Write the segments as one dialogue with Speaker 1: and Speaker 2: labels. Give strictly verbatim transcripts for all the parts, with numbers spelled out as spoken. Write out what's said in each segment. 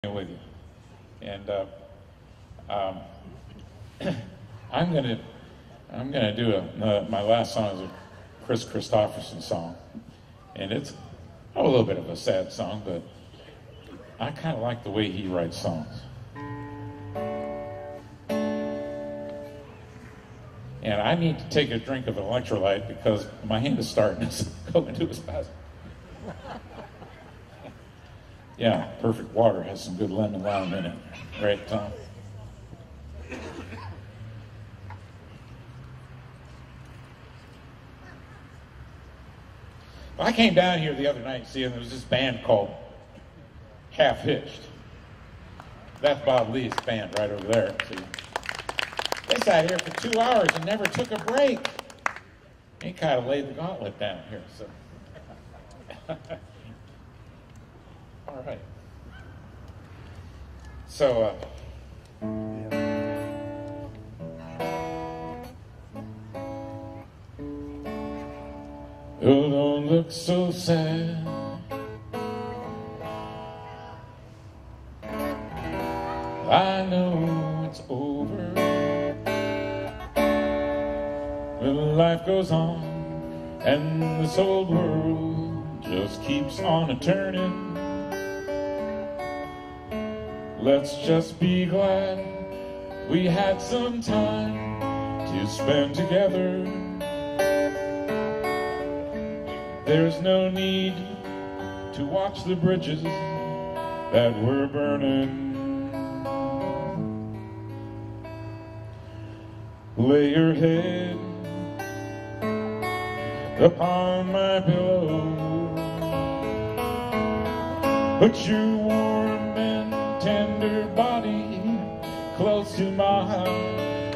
Speaker 1: with you. And uh, um, I'm gonna I'm gonna do a, uh, my last song is a Chris Christopherson song, and it's a little bit of a sad song, but I kind of like the way he writes songs. And I need to take a drink of an electrolyte because my hand is starting to go into a spasm. Yeah, Perfect Water has some good lemon lime in it. Right, Tom? Well, I came down here the other night, see, and there was this band called Half Hitched. That's Bob Lee's band right over there. See? They sat here for two hours and never took a break. He kind of laid the gauntlet down here, so. All right. So, uh, oh, don't look so sad. I know it's over. Well, life goes on, and this old world just keeps on a turning. Let's just be glad we had some time to spend together. There's no need to watch the bridges that were burning. Lay your head upon my pillow. Put your warm and tender body close to mine.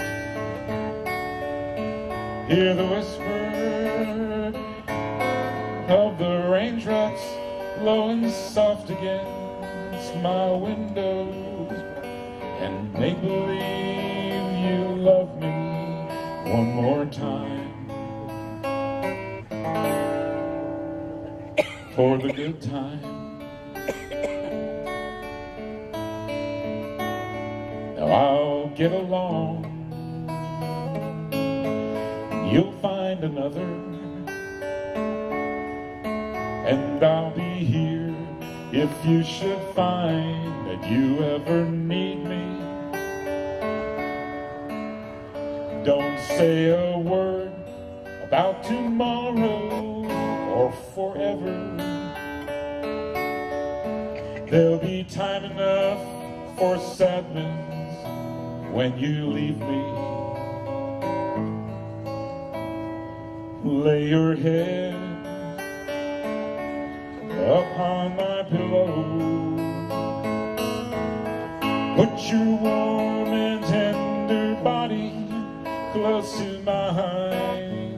Speaker 1: Hear the whisper of the raindrops blowing soft against my windows, and make believe you love me one more time for the good time. Now I'll get along, you'll find another, and I'll be here if you should find that you ever need me. Don't say a word about tomorrow or forever. There'll be time enough for sadness when you leave me. Lay your head upon my pillow. Put your warm and tender body close to mine.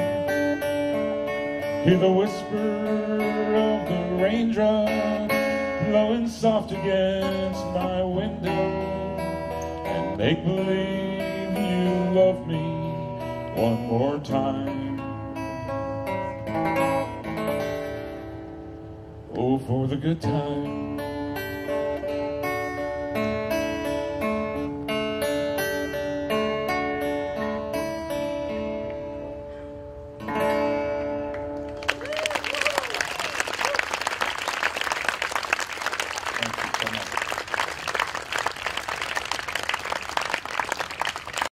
Speaker 1: Hear the whisper of the raindrops blowing soft against my window, and make believe you love me one more time. Oh, for the good time.